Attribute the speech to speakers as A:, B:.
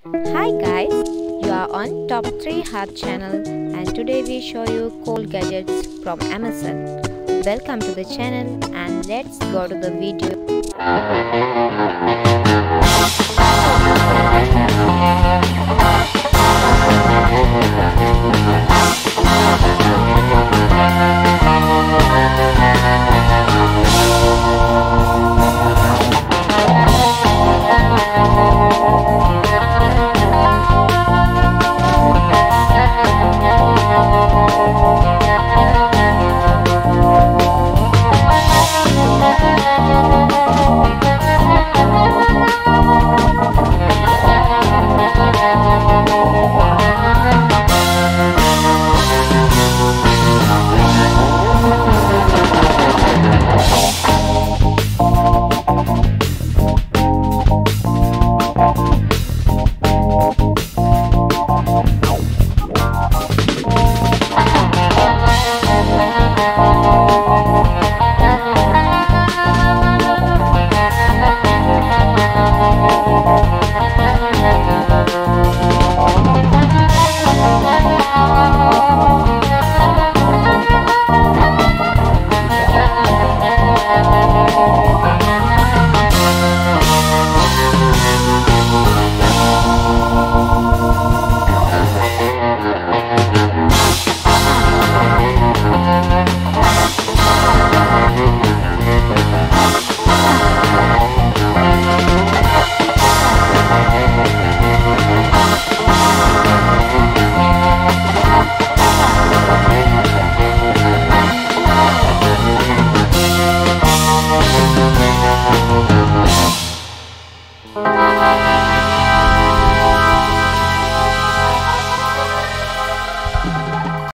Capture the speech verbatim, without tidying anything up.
A: Hi guys, you are on Top three Hub channel and today we show you cool gadgets from Amazon. Welcome to the channel and let's go to the video.